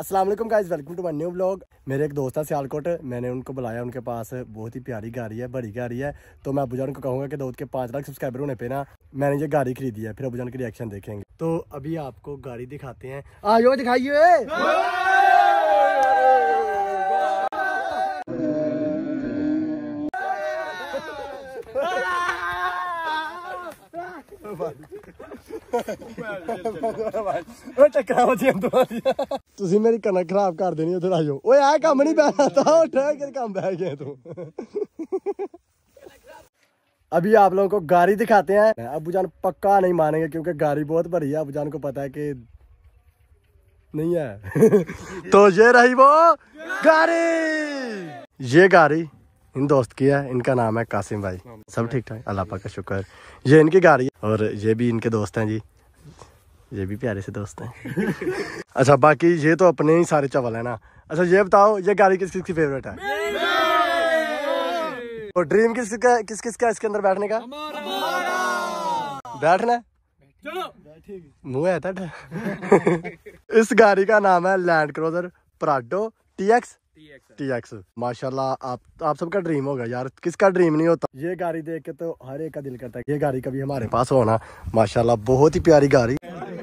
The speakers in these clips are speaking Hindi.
अस्सलाम वालेकुम guys, welcome to my new vlog. मेरे एक दोस्त है सियालकोट, मैंने उनको बुलाया, उनके पास बहुत ही प्यारी गाड़ी है, बड़ी गाड़ी है। तो मैं अबूजान को कहूँगा कि दाऊद के 5 लाख सब्सक्राइबर होने पे ना मैंने ये गाड़ी खरीदी है, फिर अबूजान के रिएक्शन देखेंगे। तो अभी आपको गाड़ी दिखाते हैं, आयो दिखाइए। ਤੁਸੀਂ ਮੇਰੀ ਕਣਕ ਖਰਾਬ ਕਰ ਦੇਣੀ, ਉਧਰ ਆਇਓ। ਓਏ ਆ ਕੰਮ नहीं बैठा था, उठ के काम बैठ गए तू। अभी आप लोगों को गाड़ी दिखाते हैं। अबूजान पक्का नहीं मानेंगे क्योंकि गाड़ी बहुत बड़ी है, अबूजान को पता है कि नहीं है। तो ये रही वो गाड़ी, ये गाड़ी इन दोस्त की है, इनका नाम है कासिम भाई। सब ठीक ठाक, अल्लाह पाक का शुक्र। ये इनकी गाड़ी है और ये भी इनके दोस्त हैं जी, ये भी प्यारे से दोस्त हैं। अच्छा, बाकी ये तो अपने ही सारे चावल है ना। अच्छा ये बताओ, ये गाड़ी किस किसकी फेवरेट है? और ड्रीम किस किसका इसके अंदर बैठने का? बैठना मुँह है था। इस गाड़ी का नाम है लैंड क्रूजर प्राडो TX। माशाल्लाह, आप सबका ड्रीम होगा यार, किसका ड्रीम नहीं होता। ये गाड़ी देख के तो हर एक का दिल करता है ये गाड़ी कभी हमारे पास होना। माशाल्लाह बहुत ही प्यारी गाड़ी।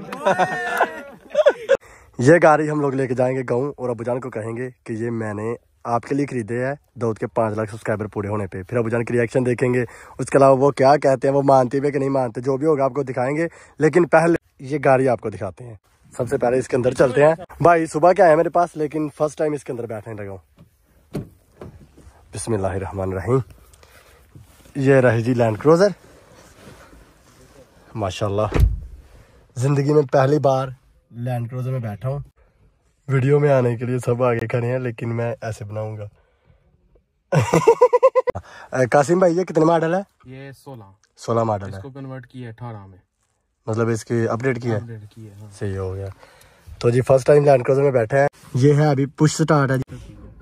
ये गाड़ी हम लोग लेके जाएंगे गाँव और अबूजान को कहेंगे कि ये मैंने आपके लिए खरीदे है दाऊद के 5 लाख सब्सक्राइबर पूरे होने पे। फिर अबूजान की रिएक्शन देखेंगे, उसके अलावा वो क्या कहते हैं, वो मानते भी कि नहीं मानते, जो भी होगा आपको दिखाएंगे। लेकिन पहले ये गाड़ी आपको दिखाते हैं। सबसे पहले इसके अंदर चलते हैं। भाई सुबह क्या है मेरे पास, लेकिन फर्स्ट टाइम इसके अंदर बैठने लगा हूँ। बिस्मिल्लाहिर्रहमानिर्रहीम। ये रही जी लैंड क्रूजर। माशाल्लाह जिंदगी में पहली बार लैंड क्रूजर में बैठा हूँ। वीडियो में आने के लिए सब आगे खड़े हैं, लेकिन मैं ऐसे बनाऊंगा। कासिम भाई ये कितने मॉडल है? ये 16 मॉडल है। इसको कन्वर्ट किया 18 में, मतलब इसकी अपडेट किया है। हाँ। सही हो गया। तो जी फर्स्ट टाइम लैंड क्रूजर में बैठे हैं। ये है अभी पुश स्टार्ट है जी।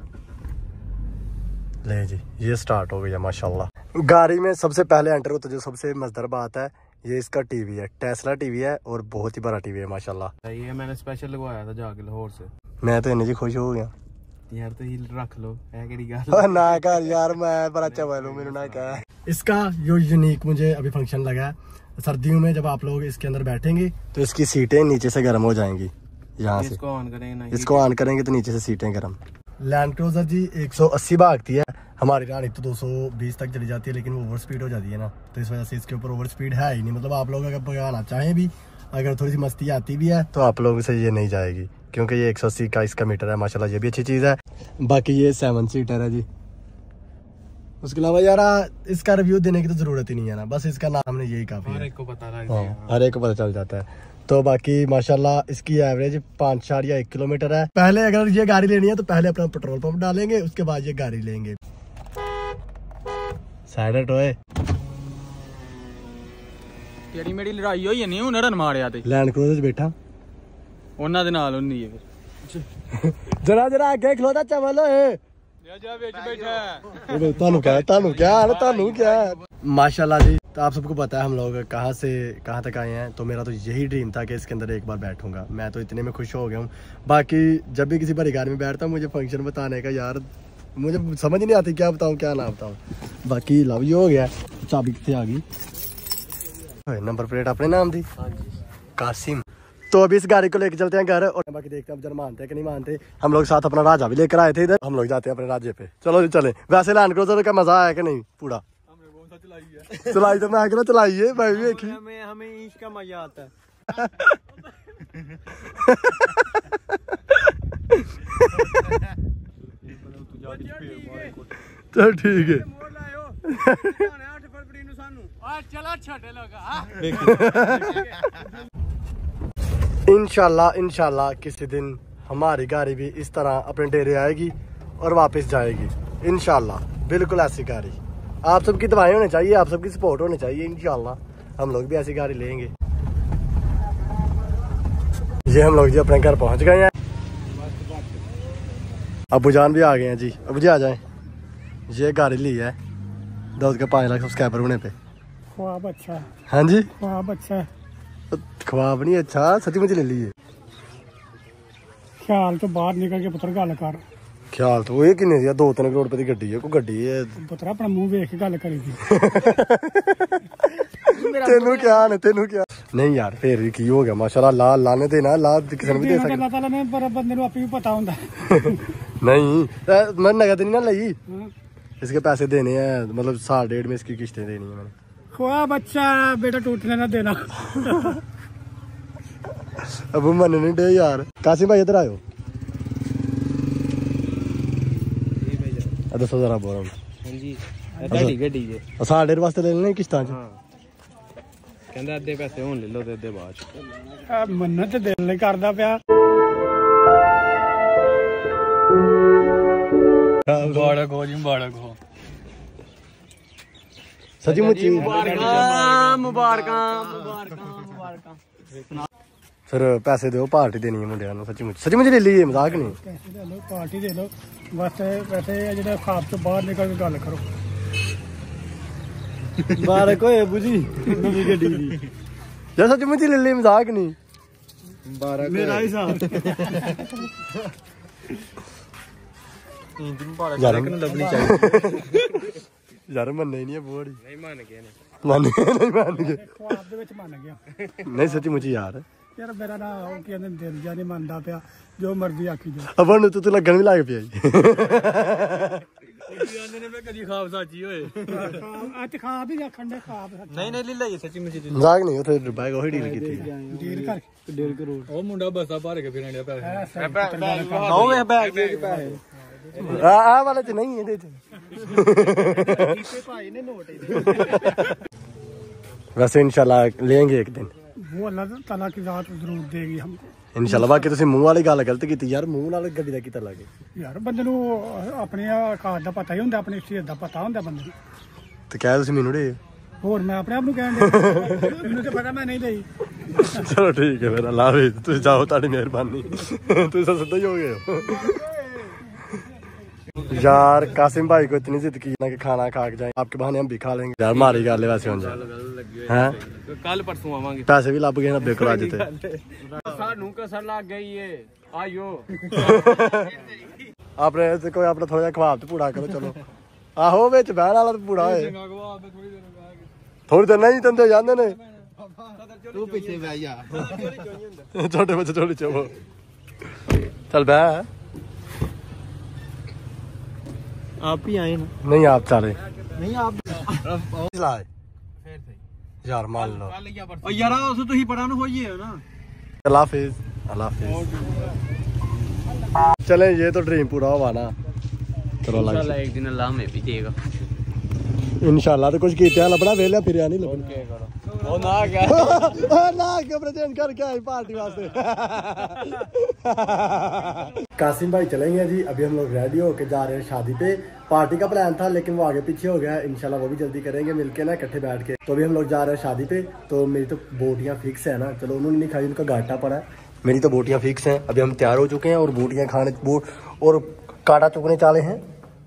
ले जी ये स्टार्ट हो गया। माशाल्लाह गाड़ी में सबसे पहले एंटर हो तो जो सबसे मजेदार बात है, ये इसका टीवी है, टेस्ला टीवी है और बहुत ही बड़ा टीवी है माशाल्लाह। ये मैंने स्पेशल लगवाया था जाके लाहौर से। मैं तो इन्हें जी खुश हो गया यार, तो हिल रख लो है केड़ी गल ना कर यार, मैं बड़ा अच्छा बोलूं, मेनू ना कह। इसका जो यूनिक मुझे अभी फंक्शन लगा है, सर्दियों में जब आप लोग इसके अंदर बैठेंगे तो इसकी सीटें नीचे से गर्म हो जाएंगी। यहाँ से इसको ऑन करेंगे तो नीचे से सीटें गर्म। लैंड क्रूजर जी 180 भागती है, हमारी रानी तो 220 तक चली जाती है, लेकिन वो ओवर स्पीड हो जाती है ना, तो इस वजह से इसके ऊपर ओवर स्पीड है ही नहीं। मतलब आप लोग अगर भगाना चाहें भी, अगर थोड़ी सी मस्ती आती भी है तो आप लोगों से ये नहीं जाएगी, क्योंकि ये 180 का इसका मीटर है। माशाल्लाह ये भी अच्छी चीज़ है। बाकी ये 7 सीटर है जी। उसके अलावा यार इसका रिव्यू देने की तो जरूरत ही नहीं है ना, बस इसका नाम ने यही काफी है, हर एक को पता चल जाता है। तो बाकी माशाल्लाह इसकी एवरेज 5.1 किलोमीटर है। पहले अगर ये गाड़ी लेनी है तो पहले अपना पेट्रोल पंप डालेंगे, उसके बाद ये गाड़ी लेंगे। साइड टोए तेरी मेरी लड़ाई होई नहीं, उन्हें रन मारिया ते लैंड क्रूजर बैठा ਉਹਨਾਂ ਦੇ ਨਾਲ ਹੁੰਦੀ ਹੈ ਫਿਰ जरा आगे खलोता चवल माशाल्लाह जी। तो आप सबको पता है हम लोग कहाँ से कहाँ तक आए हैं, तो मेरा तो यही ड्रीम था कि इसके अंदर एक बार बैठूंगा। मैं तो इतने में खुश हो गया हूँ। बाकी जब भी किसी बड़ी गाड़ी में बैठता हूँ मुझे फंक्शन बताने का यार मुझे समझ नहीं आती, क्या बताऊँ क्या ना बताऊँ। बाकी लव यू हो गया। चाबी कितने आ गई, नंबर प्लेट अपने नाम थी कासिम। तो अभी इस गाड़ी को लेके चलते हैं घर और बाकी देखते हैं अब मानते हैं कि नहीं मानते। हम लोग साथ अपना राजा भी लेकर आए थे इधर, हम लोग जाते हैं अपने राज्य पे। चलो जी चले। वैसे लैंड क्रूजर का मजा आया कि नहीं? पूरा चलाई तो मैं आगे चलाई है, मैं भी देखी। हमें इसका मजा आता है। चल ठीक है। इंशाल्लाह किसी दिन हमारी गाड़ी भी इस तरह अपने डेरे आएगी और वापस जाएगी इंशाल्लाह। बिल्कुल ऐसी गाड़ी, आप सबकी दुआएं होनी चाहिए, आप सबकी सपोर्ट होनी चाहिए। इंशाल्लाह हम लोग भी ऐसी गाड़ी लेंगे। ये हम लोग जी अपने घर पहुंच गए हैं। अबूजान भी आ गए हैं जी। अबू जी आ जाएं। ये गाड़ी ली है दाऊद के 5 लाख सब्सक्राइबर होने पे। ख्वाब अच्छा है। हाँ जी ख्वाब अच्छा है। ख्वाब नहीं अच्छा, सच्ची मुझे ले ली है। ख्याल तो बाहर निकल के पुत्र गल कर ख्याल तो ये किन्ने दी 2-3 करोड़ रुपए की गड्डी है, कोई गड्डी है पुत्र अपना मुंह वेख के गल करी थी तेनू क्या ने तेनू क्या नहीं यार फिर भी की हो गया माशाल्लाह ला लाने देना ला किसी ने भी दे सकदा अल्लाह ताला ने पर बंदे नु आपे भी पता हुंदा नहीं मैं नगद नहीं ना लई इसके पैसे देने हैं मतलब 1.5 में इसकी किस्तें देनी है मैंने खोआ बच्चा बेटा टूटने ना देना अब मन नहीं दे यार कासिम भाई इधर आयो दसो जरा बोल हां जी ढाडी गड्डी जे 1.5 वास्ते ले लेने किस्तां च कहंदा अद्धे पैसे होन ले लो ते अद्धे बाद च मन्नत दिल नहीं करदा पिया मुबारक हो जी मुबारक हो सच्ची मुच्ची मुबारक फिर पैसे दो पार्टी देनी है मुंडिया नु सच्ची मुच्ची ले लीजिए मजाक नहीं पैसे दे लो पार्टी दे लो बस वैसे जेड़ा ख्वाब तो बाहर निकल के गल करो मुबारक होए बुजी नवी गड्डी दी यार सच्ची मुच्ची ले ली मजाक नहीं मुबारक मेरा ही साथ यार लबनी चाहिए यार मन नहीं है बोड़ी नहीं मान गए ने मान गए ख्वाब दे विच मान गया नहीं सच्ची मुच्ची यार यार मेरा ना हो कि दिल जा नहीं मनदा पिया जो मर्जी आखी जा अब तू लगन भी लग पिया कदी ख्वाब साची होए आज ख्वाब ही आखन दे ख्वाब नहीं नहीं लीला सच्ची मुच्ची मजाक नहीं उथे बाइक ओही डील की डील कर 1.5 करोड़ ओ मुंडा बसा भर के फिरन दिया पैसे आओ वे बैग दे पैसे आ वाला च नहीं है दे भाई ने नोट वैसे इंशाल्लाह लेंगे एक दिन वो अल्लाह ताला की जात जरूर देगी हमको इंशाल्लाह बाकी तुसी मुंह वाली गल गलत की यार मुंह नाल गड्डी दा कीता लागे यार बंदे नु अपनी औकात दा पता ही हुंदा अपनी सीहत दा पता हुंदा बंदे नु ते कह तुसी मेनू दे और मैं अपने आप नु कहन दे मेनू तो पता मैं नहीं देई चलो ठीक है फिर अल्लाह हाफिज़ तुसी जाओ ताड़ी मेहरबानी तुसी सीधा ही हो गए हो यार कासिम भाई को इतनी जिद की ना कि खाना खा के जाए आपके बहाने हम भी खा लेंगे यार मारी गल है वैसे हो जाए हैं कल परसों आवांगे पैसे भी लब गए 90 करोड़ आज ते सानू कसर लग गई है आयो आपने कोई अपना थोड़ा जिहा ख्वाब तो पूरा करो चलो आहो विच बहन वाला तो पूरा होए थोड़ी देर नहीं तंदे जांदे ने तू पीछे बैठ जा छोटे बच्चे थोड़ी चलो चल बह आप ही आए ना नहीं आप चले नहीं आप चलाए यार मान लो ओ यार उस तो ही पढ़ा न होइए ना अल्लाह हाफिज़ अल्लाह हाफिज़ चले ये तो ड्रीम पूरा हुआ ना चलो इंशाल्लाह एक दिन अल्लाह में भी देगा इंशाल्लाह तो कुछ कीते लपड़ा वेला फिर नहीं लपड़ा ओ ना क्या ना के प्रेजेंट करके आई पार्टी वास्ते कासिम भाई चलेंगे जी अभी हम लोग रेडी होके जा रहे हैं शादी पे पार्टी का प्लान था लेकिन वो आगे पीछे हो गया इंशाल्लाह वो भी जल्दी करेंगे मिलके ना इकट्ठे बैठ के तो अभी हम लोग जा रहे हैं शादी पे तो मेरी तो बोटियां फिक्स है ना चलो उन्होंने नहीं खाई उनका घाटा पड़ा है मेरी तो बोटियां फिक्स हैं अभी हम तैयार हो चुके हैं और बोटियां खाने और काटा चुकने चाले हैं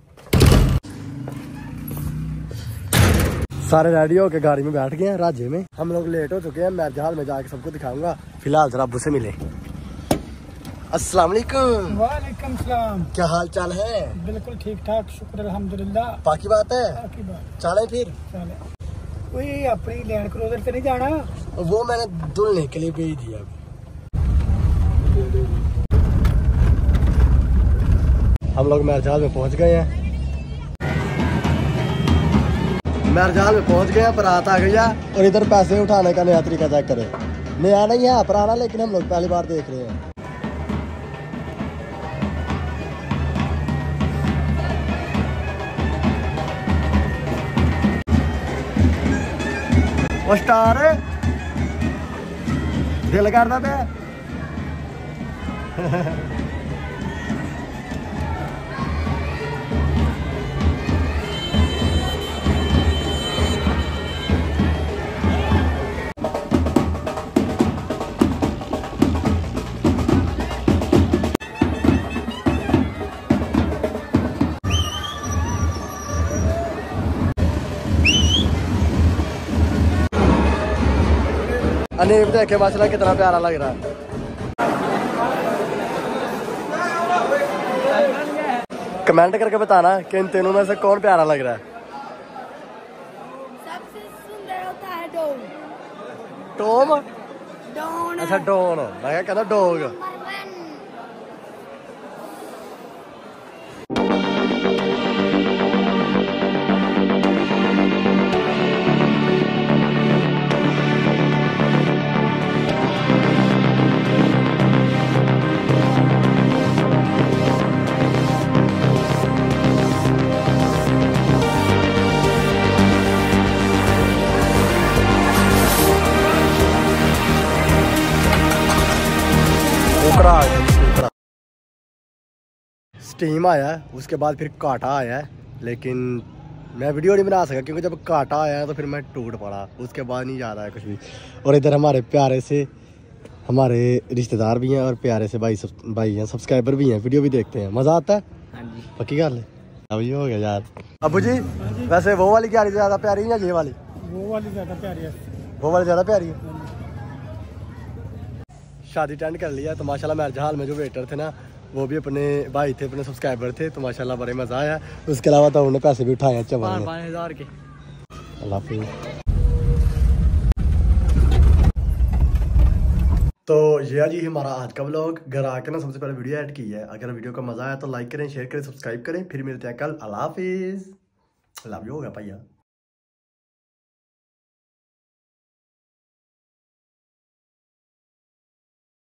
सारे रेडी होके गाड़ी में बैठ गए हैं राजे में हम लोग लेट हो चुके हैं मैं जहाज में जाके सबको दिखाऊंगा फिलहाल जरा अब्बू से मिले अस्सलाम वालेकुम वालेकुम सलाम क्या हाल चाल है बिल्कुल ठीक ठाक शुक्र अल्हम्दुलिल्लाह बाकी बात है बाकी बात चले फिर चले कोई अपनी लैंड क्रूजर पे नहीं जाना वो मैंने दुल्हने के लिए भेज दिया हम लोग महरजाल में पहुंच गए हैं महरजाल में पहुंच गए हैं बारात आ गई है और इधर पैसे उठाने का नया तरीका चेक करें नया नहीं है पुराना लेकिन हम लोग पहली बार देख रहे हैं स्टार दिल करता पे अनीब देखे माशाल्लाह कितना प्यारा लग रहा है कमेंट करके बताना कि इन तीनों में से कौन प्यारा लग रहा है। सबसे सुंदर होता है डॉग। टॉम? डॉन। अच्छा डॉन, मैं कहता डॉग। स्टीम आया है, उसके बाद फिर काटा आया है, लेकिन मैं वीडियो नहीं बना सका क्योंकि जब काटा आया है तो फिर मैं टूट पड़ा, उसके बाद नहीं याद आया कुछ भी। और इधर हमारे प्यारे से हमारे रिश्तेदार भी हैं और प्यारे से भाई हैं, सब्सक्राइबर भी हैं, वीडियो भी देखते हैं, मज़ा आता है। हाँ जी, पक्की गल है। अभी हो गया यार। अबू जी वैसे वो वाली गाड़ी ज़्यादा प्यारी है या ये वाली? वो वाली ज़्यादा प्यारी है। वो वाली ज़्यादा प्यारी है। शादी अटेंड कर लिया तो माशाल्लाह मैरिज हॉल में जो वेटर थे ना वो भी अपने भाई थे, अपने सब्सक्राइबर थे, तो माशाल्लाह बड़े मज़ा आया। उसके अलावा तो उन्होंने पैसे भी उठाए हैं 5,000 के। अल्लाह हाफिज़। तो ये जी हमारा आज का व्लॉग। घर आकर ना सबसे पहले वीडियो ऐड की है। अगर वीडियो का मज़ा आया तो लाइक करें, शेयर करें, सब्सक्राइब करें। फिर मिलते हैं कल। अल्लाह हाफिज़। लव यू हो गया भैया।